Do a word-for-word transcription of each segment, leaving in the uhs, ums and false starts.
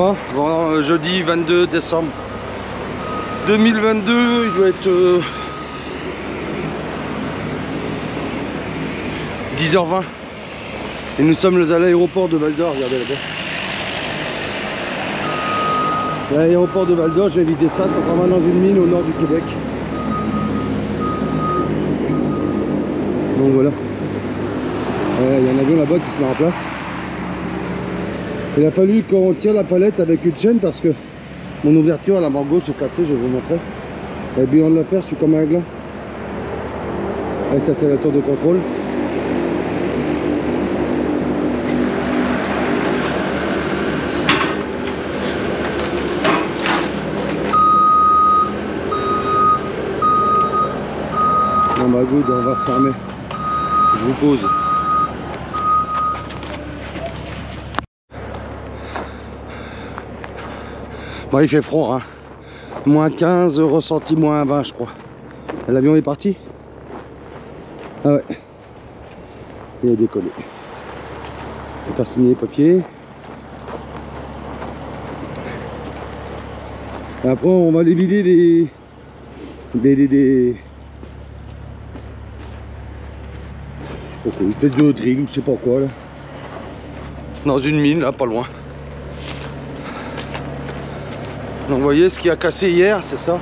Bon, bon euh, jeudi vingt-deux décembre deux mille vingt-deux, il doit être euh, dix heures vingt. Et nous sommes à l'aéroport de Val d'Or, regardez là-bas. L'aéroport de Val d'Or, je vais éviter ça, ça s'en va dans une mine au nord du Québec. Donc voilà. Il y a un avion là-bas qui se met en place. Il a fallu qu'on tire la palette avec une chaîne parce que mon ouverture à la barre gauche est cassée, je vais vous montrer. Et bien on de la faire, je suis comme un gland. Et ça c'est la tour de contrôle. Bon bah good, on va refermer. Je vous pose. Bon, il fait froid, hein. moins quinze, ressenti moins vingt, je crois. L'avion est parti. Ah ouais. Il a décollé. Je vais faire signer les papiers. Et après, on va aller vider des... Des... des... des... Je sais pas quoi, peut-être de drill ou je sais pas quoi, là. Dans une mine, là, pas loin. Donc vous voyez ce qui a cassé hier, c'est ça.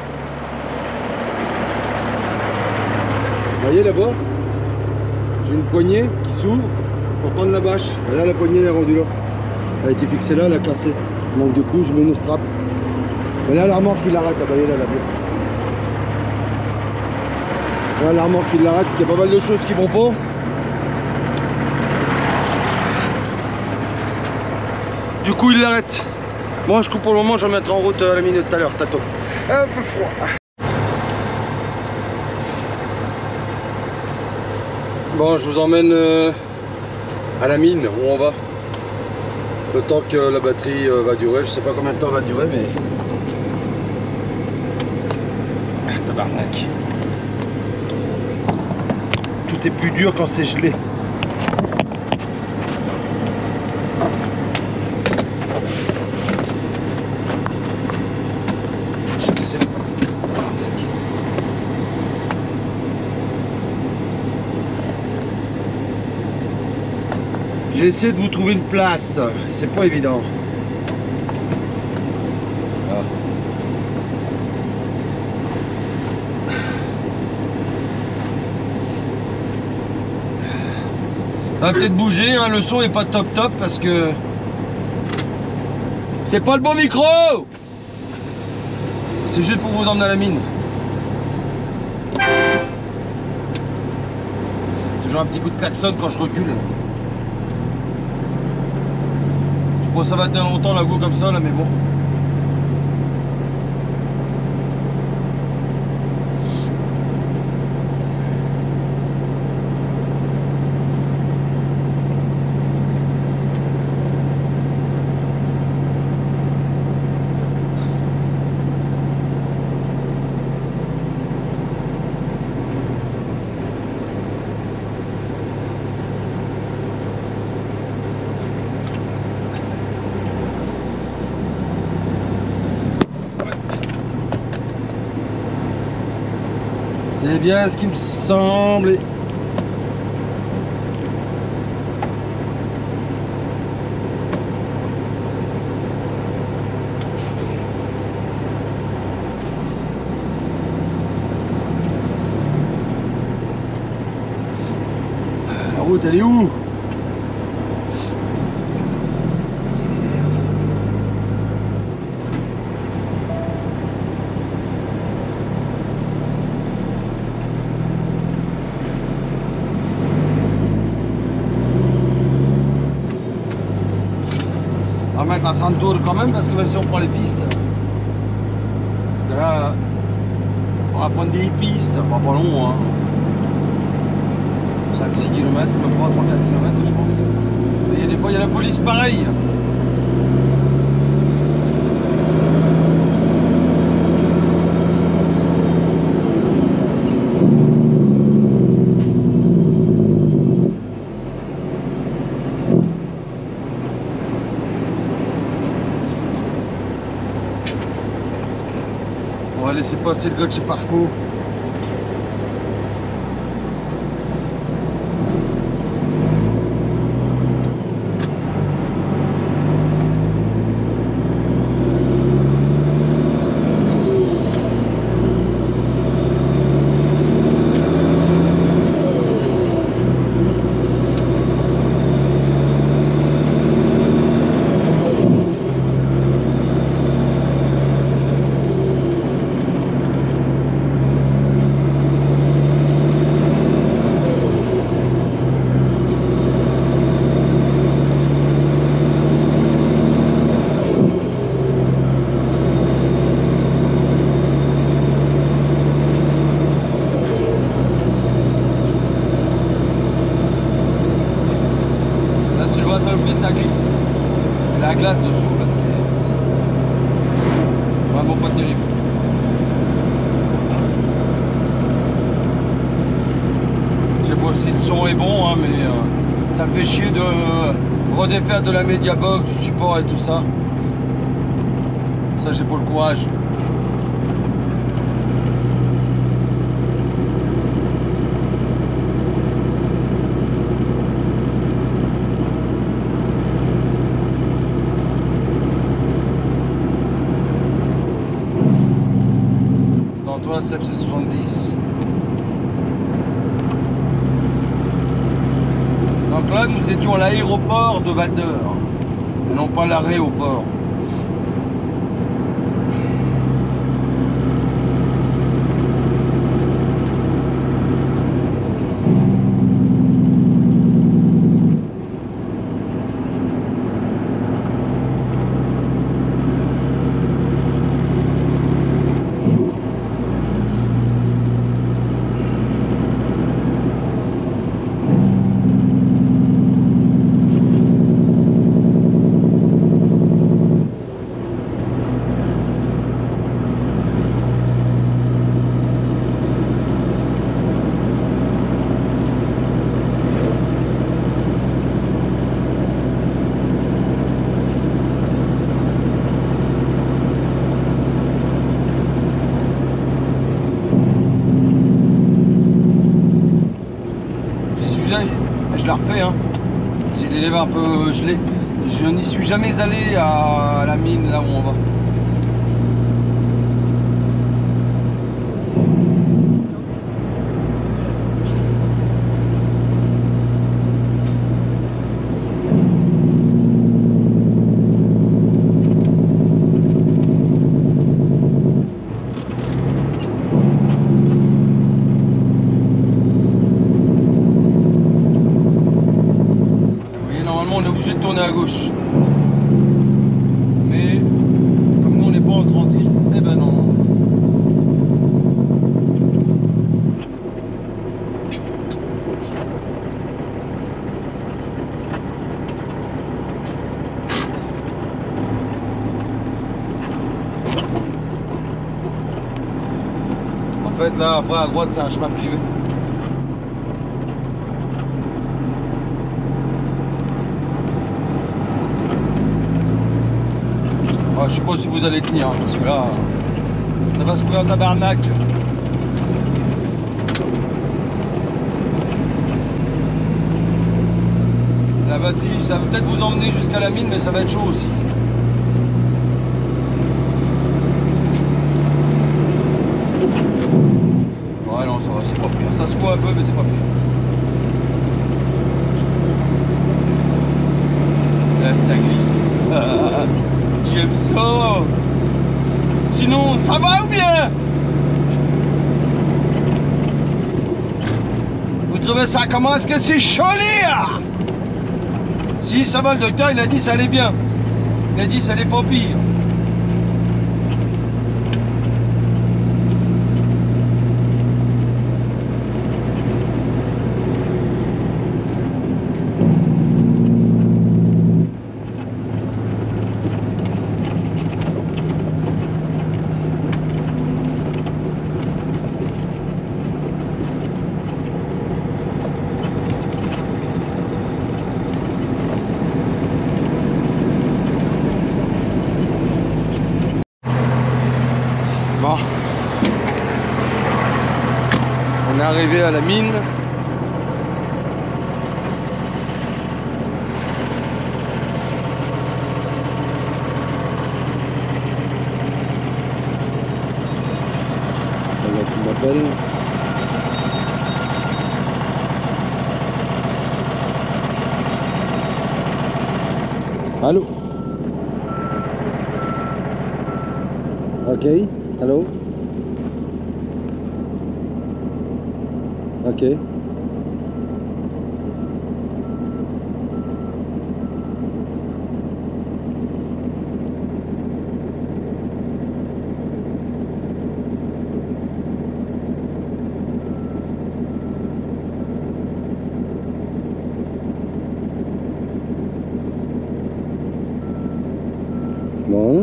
Vous voyez là-bas, j'ai une poignée qui s'ouvre pour prendre la bâche. Et là la poignée elle est rendue là. Elle a été fixée là, elle a cassé. Donc du coup je mets une strap. Et là l'armoire qui l'arrête, ah bah il est là l'avion. Là l'armoire qui l'arrête, il y a pas mal de choses qui vont pas. Du coup il l'arrête. Bon, je coupe pour le moment, je vais mettre en route à la mine de tout à l'heure, tato. Un peu froid. Bon, je vous emmène euh, à la mine où on va. Le temps que la batterie euh, va durer, je sais pas combien de temps va durer, mais... Ah, tabarnak. Tout est plus dur quand c'est gelé. J'ai essayé de vous trouver une place, c'est pas évident. Ah. Ça va peut-être bouger, hein, le son est pas top top parce que c'est pas le bon micro. C'est juste pour vous emmener à la mine. Toujours un petit coup de klaxon quand je recule. Bon, ça va tenir longtemps la go comme ça là, mais bon. C'est bien ce qui me semble. La route, elle est où? On va mettre un centre tour quand même parce que même si on prend les pistes, parce que là on va prendre des pistes, pas, pas long, hein. cinq six kilomètres, même pas trois quatre kilomètres je pense. Et des fois il y a la police pareil. passer le gars de chez Parco. Ça glisse. La glace dessous, là, c'est vraiment pas terrible. Je sais pas si le son est bon, hein, mais euh, ça me fait chier de redéfaire de la Mediabox, du support et tout ça. Ça, j'ai pas le courage. Seb, c'est soixante-dix. Donc là, nous étions à l'aéroport de Val d'Eur, et non pas l'arrêt au port. Je la refais, hein. J'ai les lèvres un peu gelées. Je n'y suis jamais allé à la mine, là où on va. On est obligé de tourner à gauche, mais comme nous on n'est pas en transit, eh ben non. En fait là après à droite c'est un chemin privé. Ah, je sais pas si vous allez tenir, hein, parce que là, ça va se courir en tabarnak. La batterie, ça va peut-être vous emmener jusqu'à la mine, mais ça va être chaud aussi. Ouais, non, ça va, c'est pas pire. Ça se court un peu, mais c'est pas pire. Là, ça glisse. J'aime ça. Sinon, ça va ou bien? Vous trouvez ça comment? Est-ce que c'est joli? Si, ça va, le docteur, il a dit ça allait bien. Il a dit ça allait pas pire. est arrivé à la mine. Ça va qui m'appelle. Allô? Ok, hello? Ok. Bon.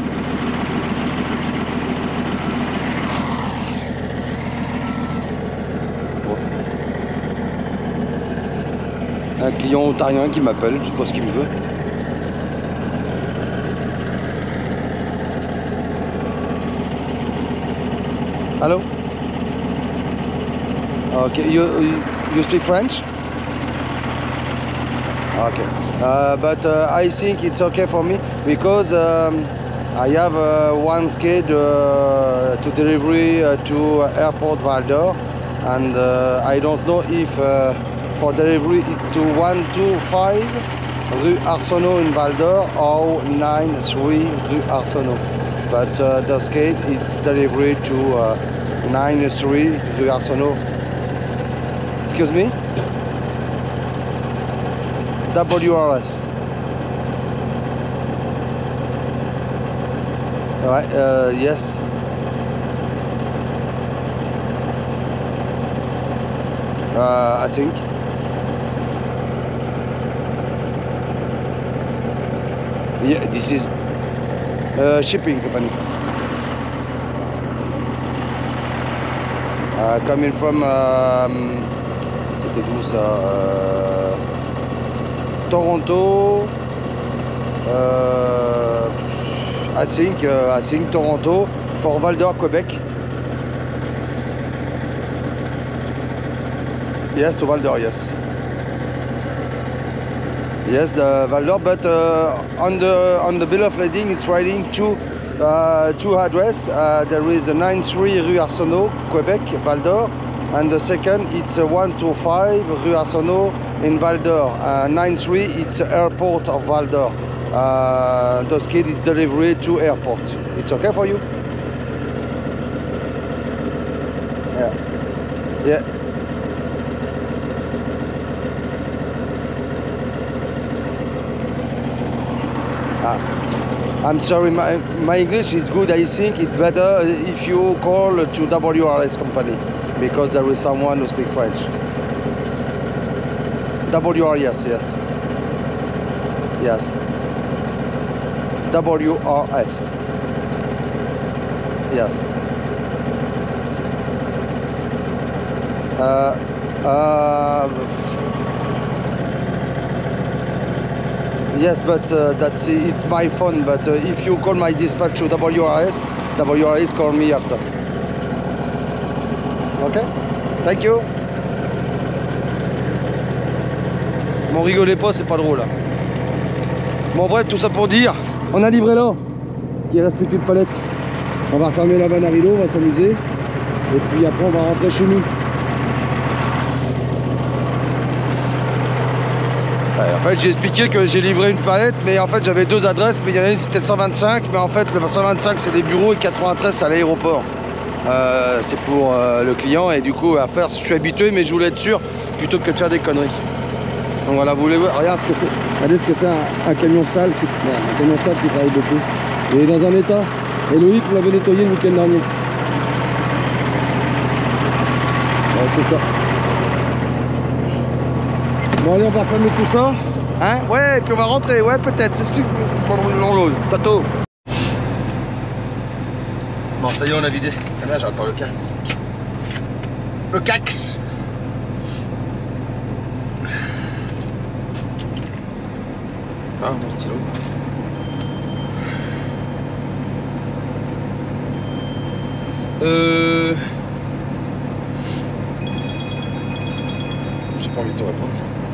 Un client ontarien qui m'appelle, je sais pas ce qu'il me veut. Allô? Ok, you, you, you speak French? Okay, uh, but uh, I think it's okay for me because um, I have uh, one skid uh, to delivery uh, to airport Val d'Or, and uh, I don't know if uh, for delivery it's to one two five Rue Arsenault in Val d'Or or nine three Rue Arsenault. But uh, the skid it's delivery to uh, nine three Rue Arsenault. Excuse me? W R S. Right, uh, yes. Uh, I think. Yeah, this is uh, shipping company. Uh, coming from, um, c'était d'où ça? Uh, Toronto, uh, I think, uh, I think Toronto for Val d'Or, Quebec. Yes, to Val d'Or, yes. Yes, the Val d'Or, but uh, on the on the bill of lading, it's writing two uh, two address. Uh, there is a nine three Rue Arsenault, Quebec, Val d'Or. And the second, it's a one two five Rue Arsenault in Val d'Or. Uh, nine three, it's the airport of Val d'Or. Uh, the skid is delivered to airport. It's okay for you? Yeah. Yeah. Uh, I'm sorry, my, my English is good. I think it's better if you call to W R S company, because there is someone who speaks French. W R S, yes. Yes. W R S. Yes. Uh, uh, yes, but uh, that's it's my phone. But uh, if you call my dispatch to W R S, W R S call me after. Ok, thank you. Bon, rigolez pas, c'est pas drôle. Bon, bref, tout ça pour dire, on a livré là. Il reste plus qu'une palette. On va refermer la vanne à rideau, on va s'amuser. Et puis après, on va rentrer chez nous. Ouais, en fait, j'ai expliqué que j'ai livré une palette, mais en fait, j'avais deux adresses. Mais il y en a une, c'était cent vingt-cinq. Mais en fait, le cent vingt-cinq, c'est les bureaux et quatre-vingt-treize, c'est à l'aéroport. Euh, c'est pour euh, le client et du coup à faire, je suis habitué mais je voulais être sûr plutôt que de faire des conneries. Donc voilà, vous voulez voir, regarde ce que c'est, regardez ce que c'est un, un camion sale qui, merde, un camion sale qui travaille beaucoup. Il est dans un état, et Loïc me l'avait nettoyé le week-end dernier. Ouais, c'est ça. Bon allez, on va fermer tout ça. Hein? Ouais, et puis on va rentrer, ouais peut-être. Tato. Bon, ça y est, on a vidé. Ah là, j'arrête pas le cax. Le cax. Ah, mon stylo. Euh... pas envie de te répondre.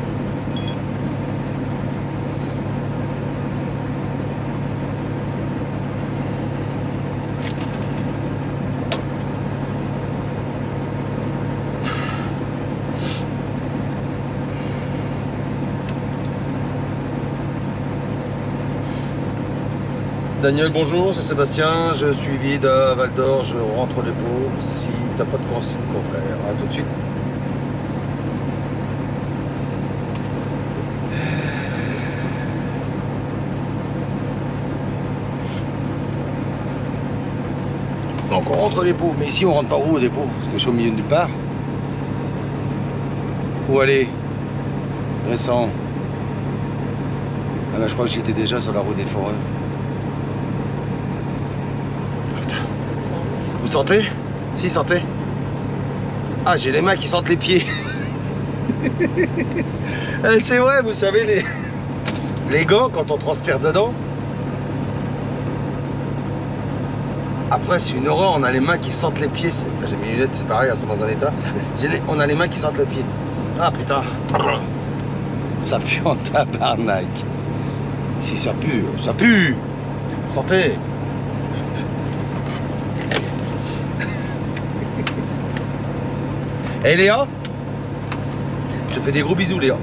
Daniel, bonjour, c'est Sébastien, je suis vide à Val d'Or, je rentre au dépôt si t'as pas de consigne contraire. A tout de suite. Donc on rentre au dépôt, mais ici on rentre pas où au dépôt? Parce que je suis au milieu de nulle part. Où aller? Récent. Ah ben, je crois que j'étais déjà sur la route des Foreurs. Vous sentez? Si, sentez. Ah, j'ai les mains qui sentent les pieds. C'est vrai, vous savez, les, les gants, quand on transpire dedans, après, c'est une horreur, on a les mains qui sentent les pieds. J'ai mes lunettes, c'est pareil, elles sont dans un état. Les... On a les mains qui sentent les pieds. Ah, putain. Ça pue en tabarnak. Si, ça pue, ça pue. Sentez. Et hey, Léa, je te fais des gros bisous, Léa.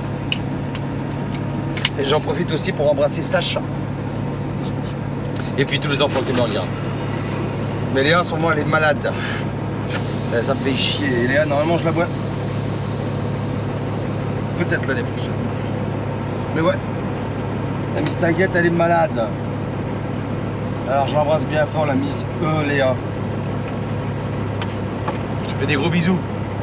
Et j'en profite aussi pour embrasser Sacha. Et puis tous les enfants qui me regardent. Mais Léa, en ce moment, elle est malade. Ça, ça me fait chier. Et Léa, normalement, je la vois peut-être l'année prochaine. Mais ouais, la Miss Tinguette, elle est malade. Alors, je l'embrasse bien fort, la Miss E, Léa. Je te fais des gros bisous.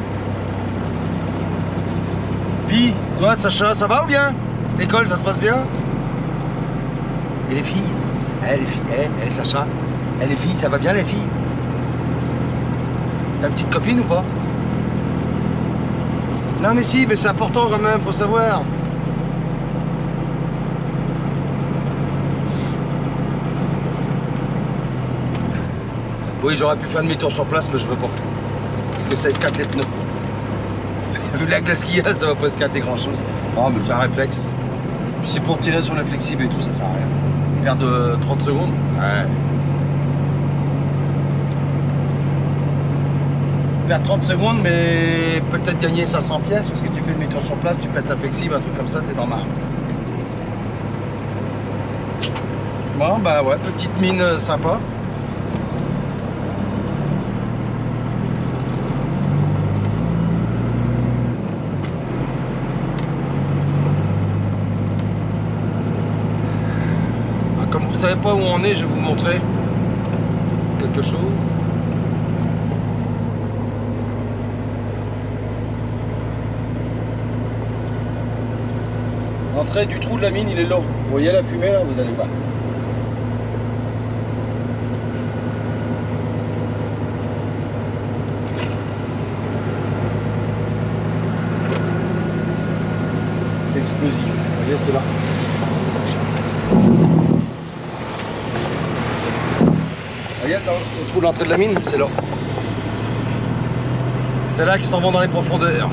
Puis, toi, Sacha, ça va ou bien? L'école, ça se passe bien? Et les filles? Eh, les filles, eh, eh, Sacha, eh, les filles, ça va bien, les filles? T'as une petite copine ou pas? Non, mais si, mais c'est important quand même, faut savoir. Oui, j'aurais pu faire demi-tour sur place, mais je veux pas. Parce que ça escate les pneus. Vu la glace qu'il y a, ça va pas escater grand chose. Oh, mais c'est un réflexe. C'est pour tirer sur les flexibles et tout, ça sert à rien. Perdre trente secondes. Ouais. Perdre trente secondes, mais peut-être gagner cinq cents pièces, parce que tu fais demi-tour sur place, tu pètes ta flexible, un truc comme ça, t'es dans marre. Bon, bah ouais, petite mine sympa. Comme vous ne savez pas où on est, je vais vous montrer quelque chose. L'entrée du trou de la mine, il est là. Vous voyez la fumée là, vous allez voir. Explosif, vous voyez, c'est là. Regarde, le trou de l'entrée de la mine, c'est là. C'est là qu'ils s'en vont dans les profondeurs.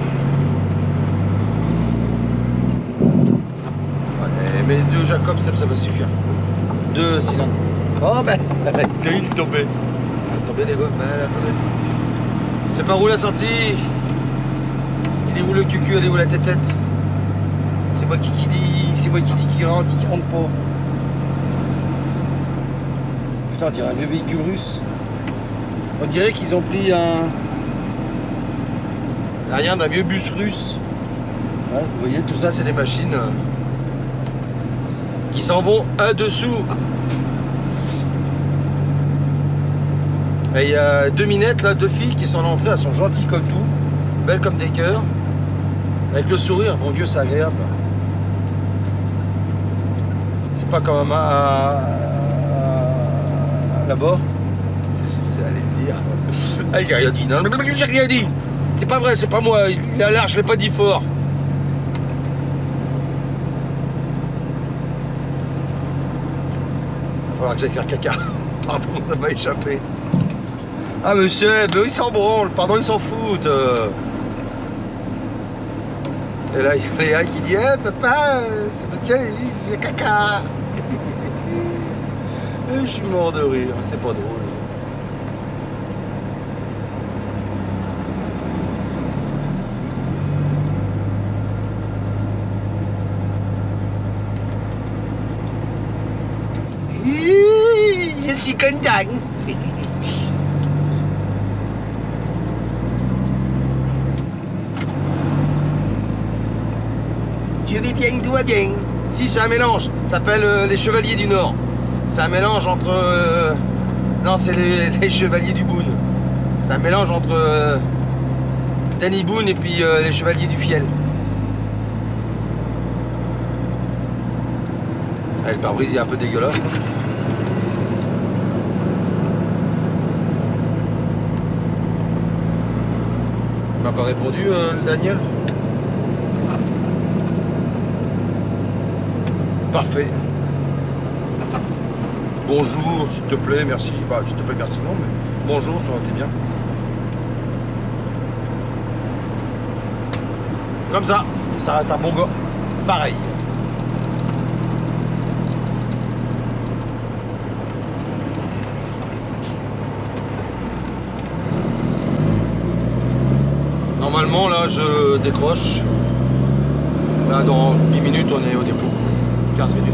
Ouais, mais deux Jacob, ça, ça va suffire. Deux cylindres. Oh ben, il est tombé. Il est tombé les gars, ben, attendez. C'est par où la sortie? Il est où le cucu, elle est où la tête-tête? C'est moi qui, qui dit, c'est moi qui dit qui rentre, qui rentre pas. Putain, on dirait un vieux véhicule russe. On dirait qu'ils ont pris un... Rien d'un vieux bus russe. Ouais, vous voyez, tout ça, c'est des machines euh, qui s'en vont un dessous. Et il y a deux minettes, là, deux filles qui sont à l'entrée, elles sont gentilles comme tout, belles comme des cœurs, avec le sourire, mon Dieu, c'est agréable. C'est pas comme à... là-bas. J'allais le dire. Ah, j'ai rien dit. Non, j'ai rien dit. C'est pas vrai, c'est pas moi. Il a l'air, je l'ai pas dit fort. Il va falloir que j'aille faire caca. Pardon, ça m'a échappé. Ah, monsieur, ben, ils s'en branlent. Pardon, ils s'en foutent. Et là, il y a Léa qui dit eh, papa, Sébastien, il fait caca. Et je suis mort de rire, c'est pas drôle. Je suis content. Je vais bien, tout va bien. Si, c'est un mélange. Ça s'appelle euh, les Chevaliers du Nord. C'est un mélange entre... Euh... Non, c'est les, les Chevaliers du Boune. C'est un mélange entre euh... Danny Boone et puis euh, les Chevaliers du Fiel. Ah, le pare-brise est un peu dégueulasse. Hein. Il m'a pas répondu, euh, le Daniel. Parfait. Bonjour, s'il te plaît, merci. Bah, s'il te plaît, merci, non, mais bonjour, ça aurait été bien. Comme ça, ça reste un bon gars. Pareil. Normalement, là, je décroche. Là, dans dix minutes, on est au dépôt. quinze minutes.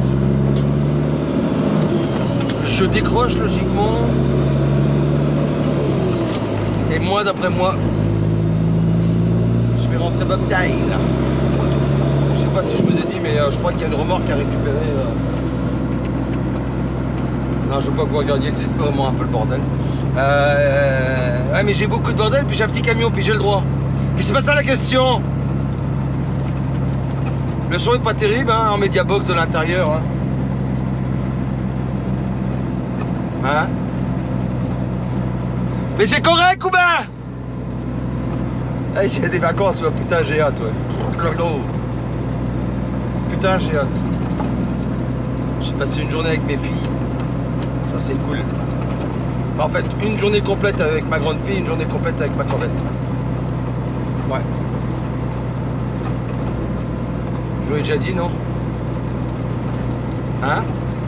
Je décroche logiquement. Et moi, d'après moi, je vais rentrer Bobtail. Je sais pas si je vous ai dit, mais euh, je crois qu'il y a une remorque à récupérer. Euh... Non, je veux pas que vous regardiez que c'est vraiment un peu le bordel. Euh... Ouais, mais j'ai beaucoup de bordel, puis j'ai un petit camion, puis j'ai le droit. Puis c'est pas ça la question. Le son est pas terrible hein, en Mediabox de l'intérieur. Hein. Hein? Mais c'est correct ou ben? Hey, s'il y a des vacances, là, putain j'ai hâte ouais. Putain j'ai hâte. J'ai passé une journée avec mes filles. Ça c'est cool. En fait, une journée complète avec ma grande fille, une journée complète avec ma corvette. Ouais. Je vous l'ai déjà dit, non? Hein?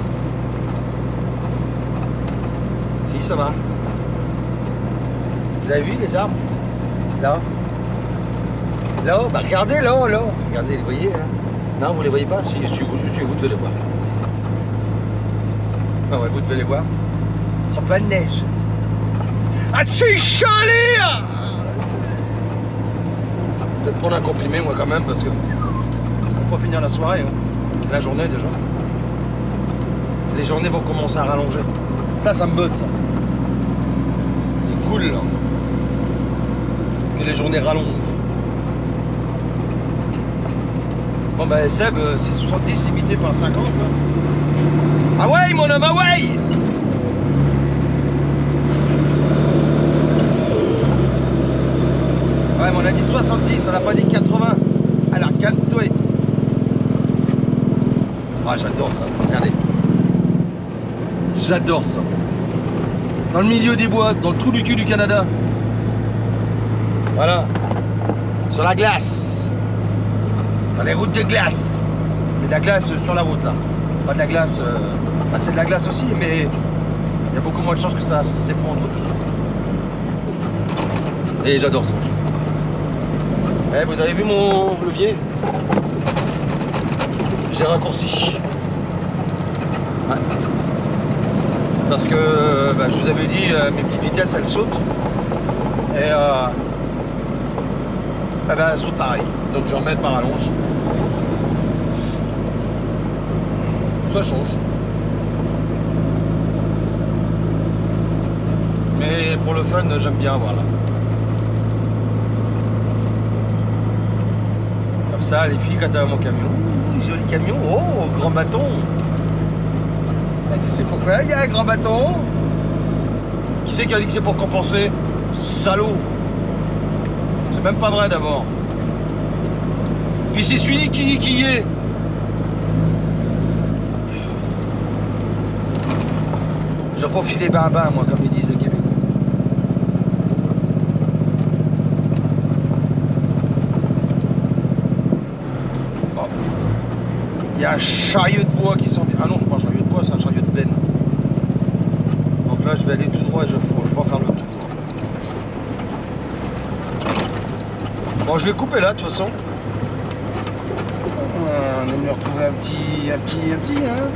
Si, ça va. Vous avez vu les arbres? Là? Là? Bah regardez là, là. Regardez, vous voyez là? Non, vous les voyez pas? Si, si vous, si, vous devez les voir. Ah ouais, vous devez les voir. Ils sont pleins de neige. Ah, c'est chalé! Peut-être prendre un comprimé, moi, quand même, parce que on va pas finir la soirée, hein. La journée déjà. Les journées vont commencer à rallonger. Ça, ça me botte, ça. C'est cool, là. Que les journées rallongent. Bon, bah, Seb, c'est soixante-dix imité par cinquante, là. Ah ouais, mon homme, ah ouais! Ouais, mais on a dit soixante-dix, on n'a pas dit quatre-vingts. Alors, calme-toi. Ah, j'adore ça, regardez. J'adore ça. Dans le milieu des bois, dans le trou du cul du Canada. Voilà. Sur la glace. Dans les routes de glace. Mais de la glace sur la route, là. Pas de la glace... Euh... Bah, c'est de la glace aussi, mais il y a beaucoup moins de chances que ça s'effondre dessus. Et j'adore ça. Eh, vous avez vu mon levier? J'ai raccourci. Ouais. Parce que bah, je vous avais dit, euh, mes petites vitesses elles sautent. Et euh, eh ben, elles sautent pareil. Donc je vais remettre ma rallonge. Ça change. Mais pour le fun, j'aime bien avoir là. Comme ça, les filles, quand elles mon camion, ouh, joli camion, oh, grand bâton. Et tu sais pourquoi il y a un grand bâton? Qui c'est qui a dit que c'est pour compenser? Salaud. C'est même pas vrai d'abord. Puis c'est celui qui, qui y est. J'ai pas filé barbin, moi, comme ils disent au Québec. Il y a un chariot de bois qui s'en vient. Ah non, c'est pas un chariot de bois, c'est un chariot de benne. Donc là, je vais aller tout droit et je, je vais faire le tour. Bon, je vais couper là, de toute façon. On est venu retrouver un petit, un petit, un petit, hein.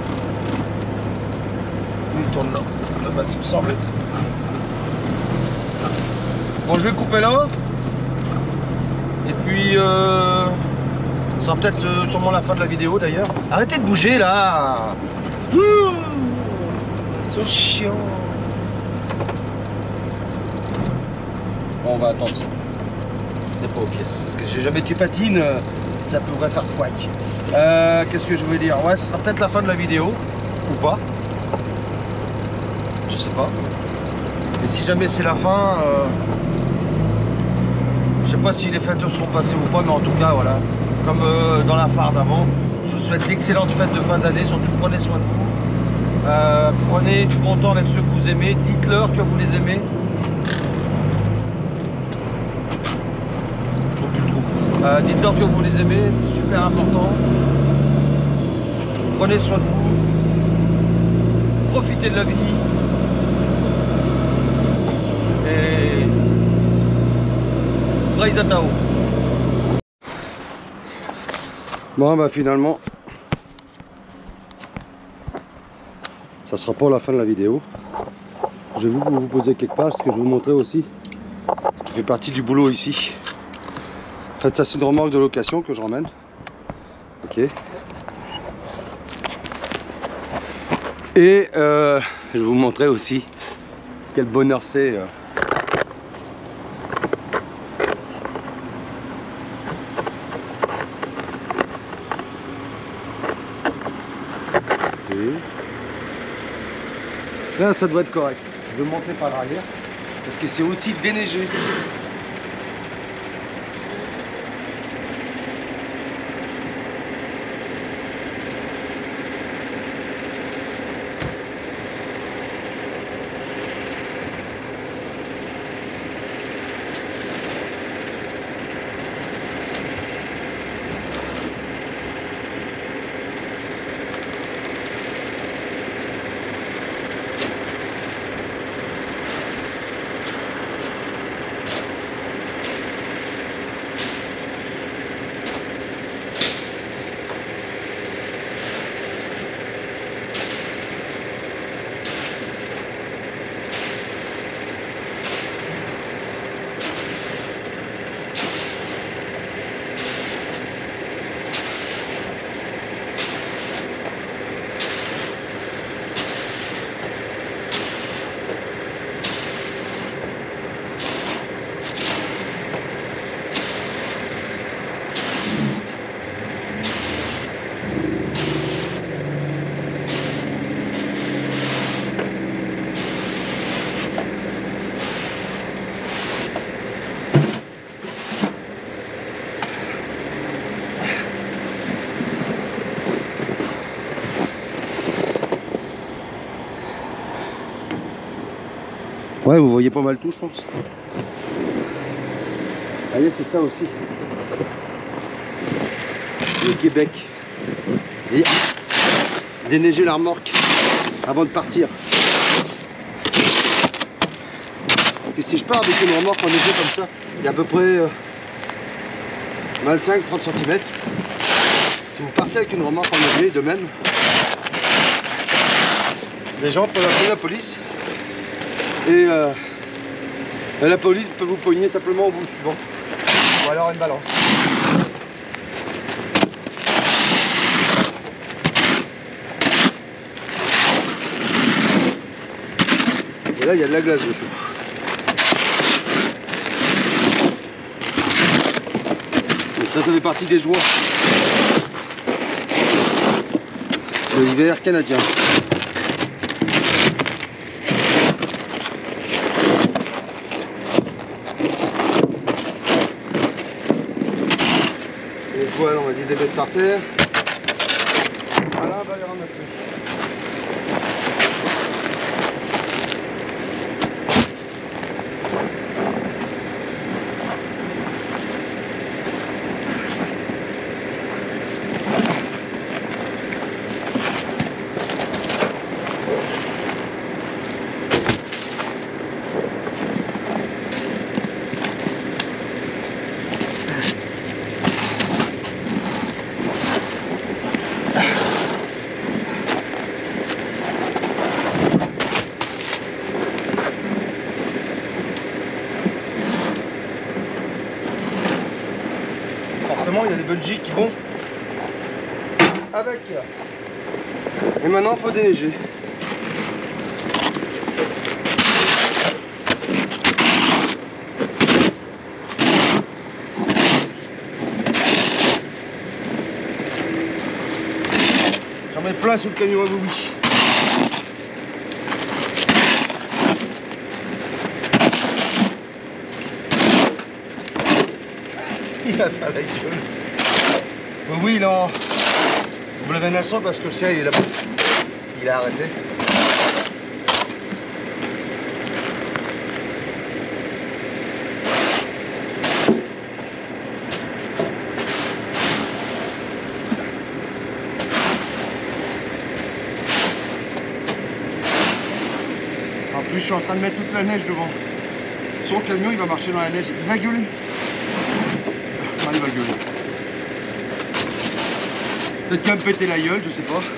Lui, il tourne là. Là-bas, ça me semblait. Bon, je vais couper là. Et puis, euh, ça sera peut-être euh, sûrement la fin de la vidéo d'ailleurs. Arrêtez de bouger là. C'est chiant. Bon, on va attendre ça. n'est pas aux pièces. Parce que si jamais tu patines, ça pourrait faire fouac. Euh, Qu'est-ce que je voulais dire? Ouais, ce sera peut-être la fin de la vidéo, ou pas. Je sais pas. Mais si jamais c'est la fin, euh, je sais pas si les fêtes seront passées ou pas, mais en tout cas, voilà. Comme euh, dans la phare d'avant, je vous souhaite d'excellentes fêtes de fin d'année. Surtout, prenez soin de vous. Euh, prenez du bon temps avec ceux que vous aimez. Dites-leur que vous les aimez. Je trouve plus le trou. Euh, Dites-leur que vous les aimez, c'est super important. Prenez soin de vous. Profitez de la vie. Et Braise Tao. Bon bah finalement ça sera pas la fin de la vidéo. Je vais vous, vous poser quelque part parce que je vais vous montrer aussi ce qui fait partie du boulot ici. En fait ça c'est une remorque de location que je ramène. Ok. Et euh, je vais vous montrer aussi quel bonheur c'est. Euh, Là ça doit être correct. Je vais monter par l'arrière parce que c'est aussi déneigé. Ouais, vous voyez pas mal tout, je pense. Allez, c'est ça aussi. Le Québec. Et déneiger la remorque avant de partir. Et si je pars avec une remorque enneigée comme ça, il y a à peu près euh, vingt-cinq à trente centimètres. Si vous partez avec une remorque enneigée, de même, les gens peuvent appeler la police. Et, euh, et la police peut vous pogner simplement au bout suivant. Ou alors une balance. Et là il y a de la glace dessus. Et ça, ça fait partie des joies de l'hiver canadien. Voilà, on va dire des bêtes par terre. Voilà, on va les ramasser. forcément il y a les bungees qui vont avec. Et maintenant il faut déneiger. J'en mets plein sous le camion à Bowie. Il va faire la gueule. Oui, il est en W neuf cents parce que le sien il est là-bas. Il a arrêté. En plus, je suis en train de mettre toute la neige devant. Son camion, il va marcher dans la neige. Il va gueuler. Ah, il va gueuler. Peut-être qu'il va me péter la gueule, je sais pas.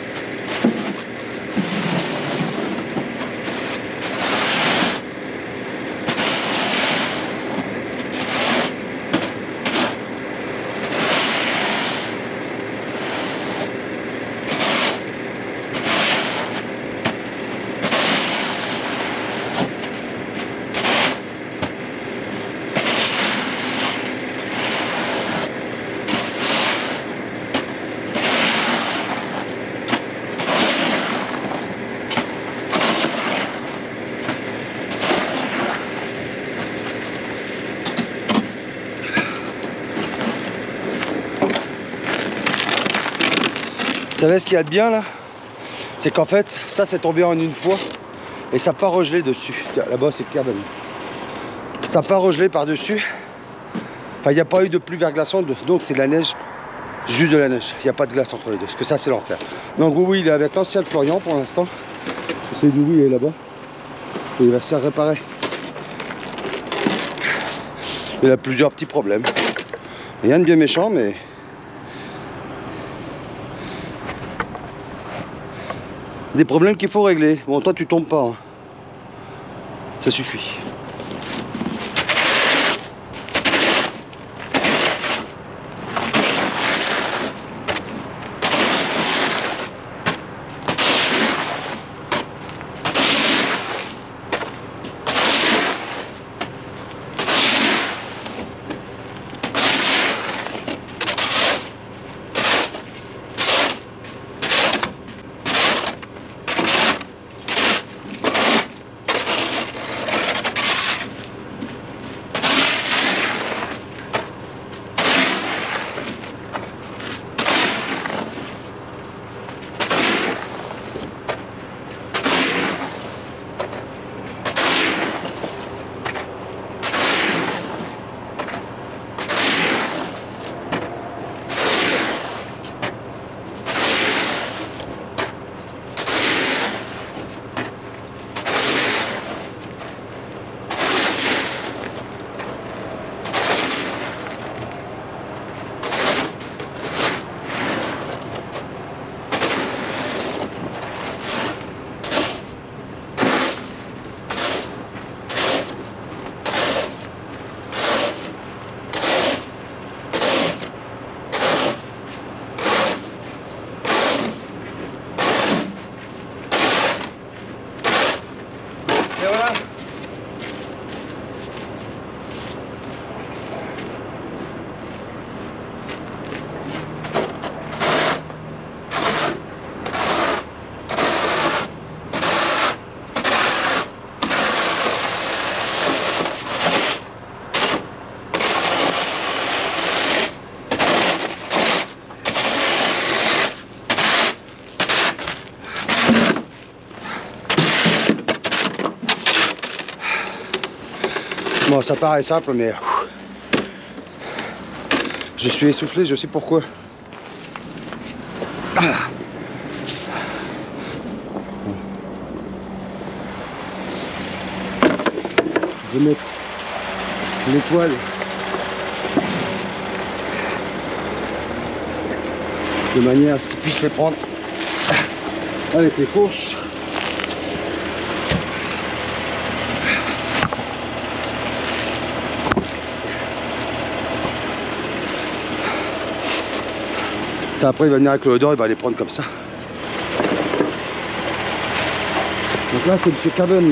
Vous savez ce qu'il y a de bien là? C'est qu'en fait, ça c'est tombé en une fois et ça n'a pas regelé dessus. Là-bas c'est clair. Ça n'a pas regelé par-dessus. Enfin, il n'y a pas eu de pluie verglaçante, donc c'est de la neige, juste de la neige. Il n'y a pas de glace entre les deux, parce que ça c'est l'enfer. Donc oui, il est avec l'ancien de Florian pour l'instant. C'est du oui, il est là-bas. Et il va se faire réparer. Il a plusieurs petits problèmes. Rien de bien méchant, mais... des problèmes qu'il faut régler. Bon, toi tu tombes pas, hein. Ça suffit. Et voilà. Bon, ça paraît simple, mais je suis essoufflé, je sais pourquoi. Ah. Je vais mettre les poils de manière à ce qu'ils puissent les prendre avec les fourches. Ça, après il va venir avec le odeur, il va les prendre comme ça. Donc là c'est monsieur Caven.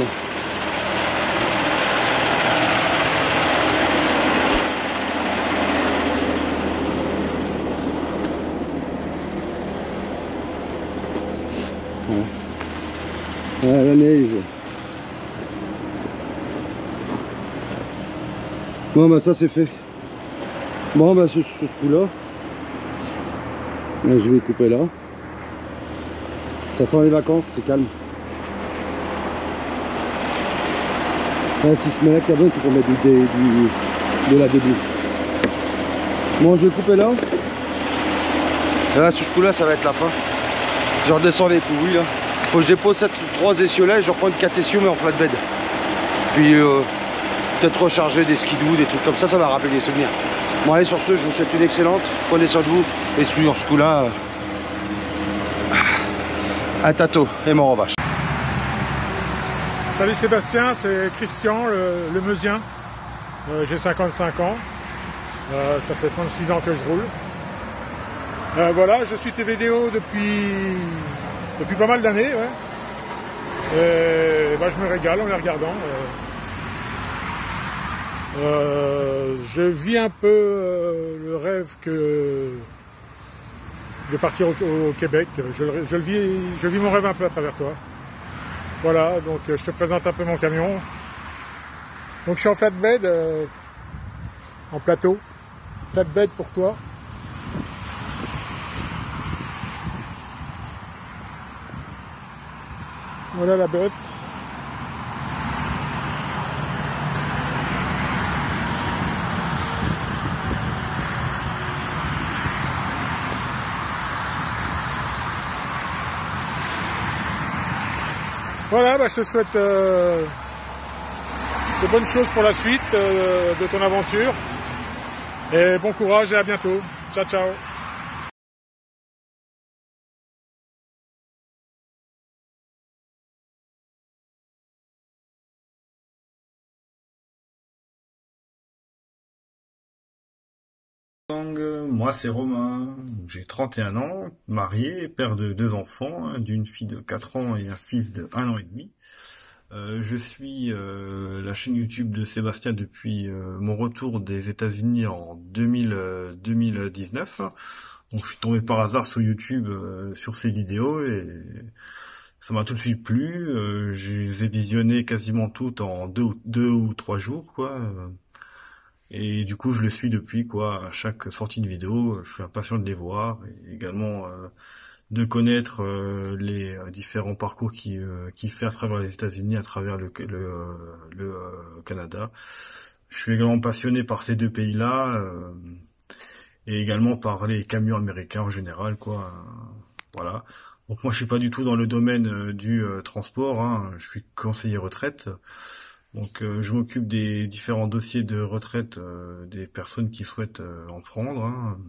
Ouais. Ouais, la neige. Bon bah ça c'est fait. Bon bah sur, sur ce coup là, je vais couper là. Ça sent les vacances, c'est calme. Ouais, si se met la cabane, c'est pour mettre du, du, du, de la début. Bon, je vais couper là. Et là, sur ce coup là, ça va être la fin. Je redescends les pouilles là. Faut que je dépose cette trois essieux là et je reprends une quatre essieux mais en flatbed. Puis euh, peut-être recharger des skidoo, des trucs comme ça, ça va rappeler des souvenirs. Bon allez, sur ce, je vous souhaite une excellente. Prenez soin de vous. Et sur ce coup là, euh, à Tato et mort en vache. Salut Sébastien, c'est Christian, le, le Meusien. Euh, J'ai cinquante-cinq ans. Euh, ça fait trente-six ans que je roule. Euh, voilà, je suis tes vidéos depuis, depuis pas mal d'années. Ouais. Et bah, je me régale en les regardant. Euh, euh, je vis un peu euh, le rêve que de partir au, au Québec. Je, je, le vis, je vis mon rêve un peu à travers toi. Voilà, donc je te présente un peu mon camion. Donc je suis en flatbed, euh, en plateau. Flatbed pour toi. Voilà la bête. Voilà, bah, je te souhaite euh, de bonnes choses pour la suite euh, de ton aventure. Et bon courage et à bientôt. Ciao, ciao. Moi c'est Romain, j'ai trente et un ans, marié, père de deux enfants, d'une fille de quatre ans et un fils de un an et demi. Euh, je suis euh, la chaîne YouTube de Sébastien depuis euh, mon retour des États-Unis en deux mille, euh, deux mille dix-neuf. Donc je suis tombé par hasard sur YouTube euh, sur ces vidéos et ça m'a tout de suite plu. Euh, je les ai visionnées quasiment toutes en deux, deux ou trois jours, quoi. Et du coup, je le suis depuis, quoi. À chaque sortie de vidéo, je suis impatient de les voir et également euh, de connaître euh, les euh, différents parcours qu'il euh, qu'il fait à travers les États-Unis, à travers le, le, euh, le euh, Canada. Je suis également passionné par ces deux pays-là euh, et également par les camions américains en général, quoi. Voilà. Donc moi, je suis pas du tout dans le domaine euh, du euh, transport, hein. Je suis conseiller retraite. Donc euh, je m'occupe des différents dossiers de retraite euh, des personnes qui souhaitent euh, en prendre, hein.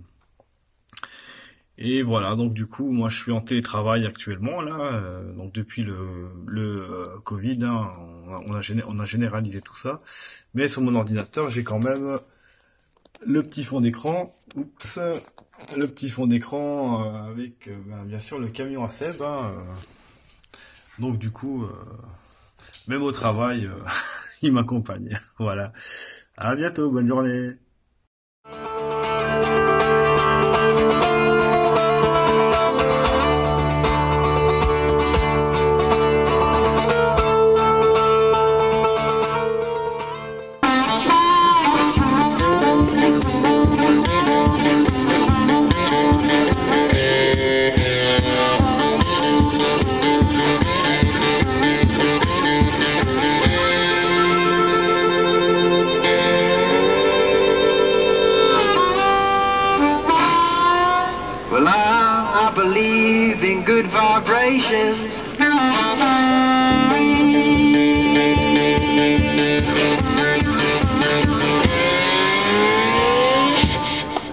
Et voilà, donc du coup, moi je suis en télétravail actuellement là, euh, donc depuis le, le euh, Covid, hein, on, a, on, a géné on a généralisé tout ça. Mais sur mon ordinateur, j'ai quand même le petit fond d'écran, oups, le petit fond d'écran euh, avec euh, ben, bien sûr le camion à Seb. Hein, euh, donc du coup, euh, même au travail, euh, il m'accompagne. Voilà. À bientôt, bonne journée. Well, I, I believe in good vibrations.